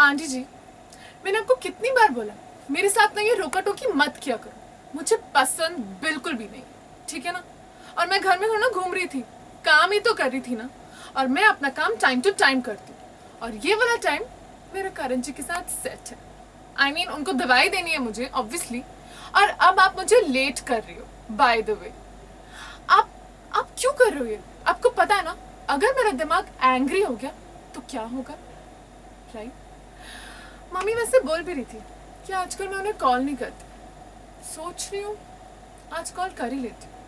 Aunty जी, मैंने आपको कितनी बार बोला मेरे साथ ना ये रोका टोकी मत किया करो, मुझे पसंद बिल्कुल भी नहीं, ठीक है ना। और मैं घर में थोड़ा घूम रही थी, काम ही तो कर रही थी ना, और मैं अपना काम टाइम टू टाइम करती हूँ, और ये वाला टाइम मेरा करण जी के साथ सेट है। I mean, उनको दवाई देनी है मुझे ऑब्वियसली, और अब आप मुझे लेट कर रही हो। बाय द वे, आप क्यों कर रहे हो ये? आपको पता है ना, अगर मेरा दिमाग एंग्री हो गया तो क्या होगा, राइट? मम्मी वैसे बोल भी रही थी कि आजकल मैं उन्हें कॉल नहीं करती, सोच रही हूँ आज कॉल कर ही लेती हूँ।